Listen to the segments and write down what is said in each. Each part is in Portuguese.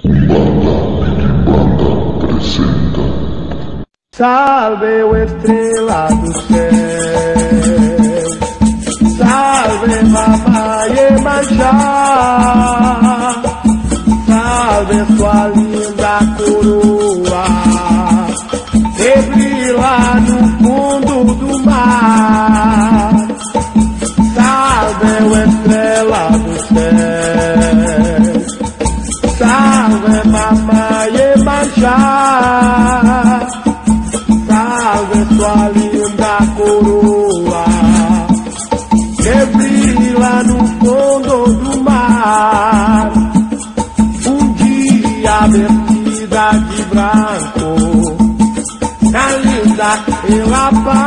Salve, o estrela do céu, salve, mamãe Iemanjá, salve sua linda coroa, que brilha no fundo do mar. Salve, o estrela do céu, salve, mamãe Iemanjá, salve sua linda coroa, que brilha no fundo do mar. Um dia vestida de branco, na linda ela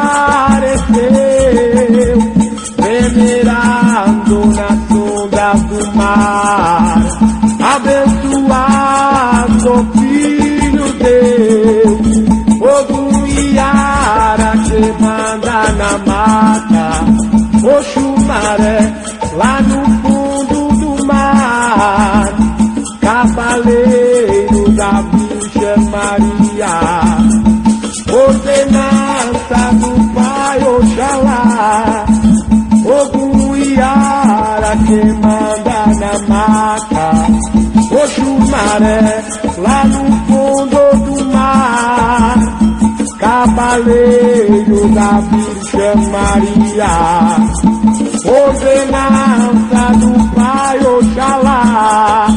apareceu, venerando nas ondas do mar, abençoado Filho Deus, Ogum-Iara que manda na mata, Oxumaré lá no fundo do mar, Cavaleiro da Virgem Maria, ordenança do Pai Oxalá, Ogum-Iara que manda na mata, Oxumaré lá no fundo do mar, Cavaleiro da Virgem Maria, ordenança do Pai Oxalá.